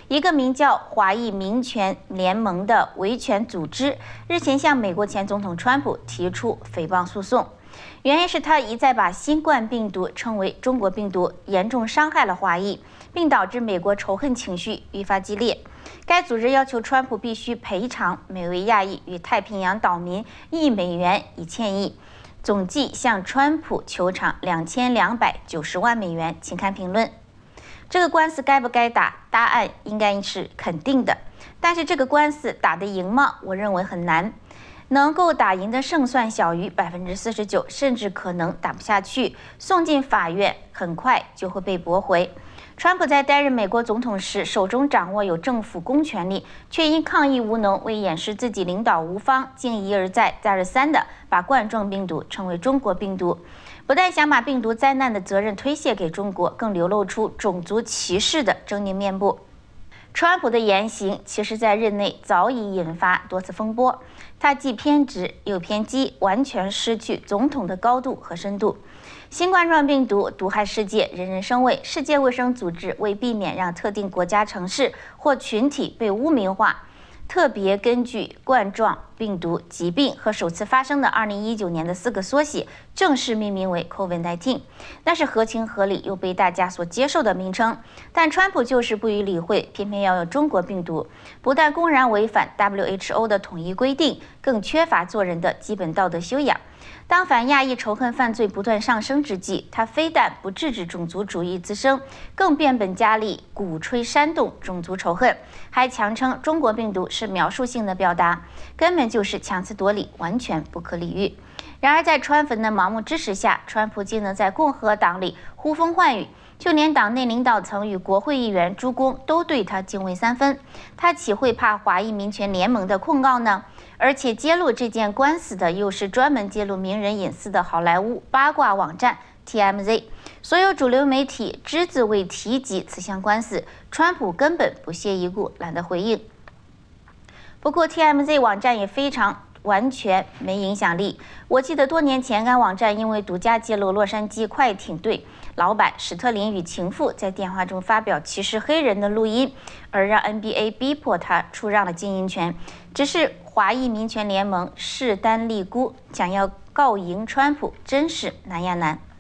一个名叫华裔民权联盟的维权组织日前向美国前总统川普提出诽谤诉讼，原因是他一再把新冠病毒称为中国病毒，严重伤害了华裔，并导致美国仇恨情绪愈发激烈。该组织要求川普必须赔偿每位亚裔与太平洋岛民$1以歉意，总计向川普求偿2290万美元。请看评论。这个官司该不该打？答案应该是肯定的。但是这个官司打得赢吗？我认为很难。能够打赢的胜算小于49%，甚至可能打不下去，送进法院很快就会被驳回。川普在担任美国总统时，手中掌握有政府公权力，却因抗议无能，为掩饰自己领导无方，竟一而再、再而三地把冠状病毒称为中国病毒。不但想把病毒灾难的责任推卸给中国，更流露出种族歧视的狰狞面部。川普的言行其实在任内早已引发多次风波，他既偏执又偏激，完全失去总统的高度和深度。新冠状病毒毒害世界，人人生畏。世界卫生组织为避免让特定国家、城市或群体被污名化，特别根据冠状病毒疾病和首次发生的2019年的4个缩写，正式命名为 COVID-19， 那是合情合理又被大家所接受的名称。但川普就是不予理会，偏偏要用中国病毒，不但公然违反 WHO 的统一规定，更缺乏做人的基本道德修养。当反亚裔仇恨犯罪不断上升之际，他非但不制止种族主义滋生，更变本加厉鼓吹煽动种族仇恨，还强称中国病毒是描述性的表达，根本就是强词夺理，完全不可理喻。然而在川粉的盲目支持下，川普竟能在共和党里呼风唤雨，就连党内领导层与国会议员诸公都对他敬畏3分。他岂会怕华裔民权联盟的控告呢？而且揭露这件官司的又是专门揭露名人隐私的好莱坞八卦网站 TMZ。 所有主流媒体只字未提及此项官司，川普根本不屑一顾，懒得回应。不过 TMZ 网站也非常完全没影响力。我记得多年前，该网站因为独家揭露洛杉矶快艇队老板史特林与情妇在电话中发表歧视黑人的录音，而让 NBA 逼迫他出让了经营权。只是华裔民权联盟势单力孤，想要告赢川普，真是难呀难。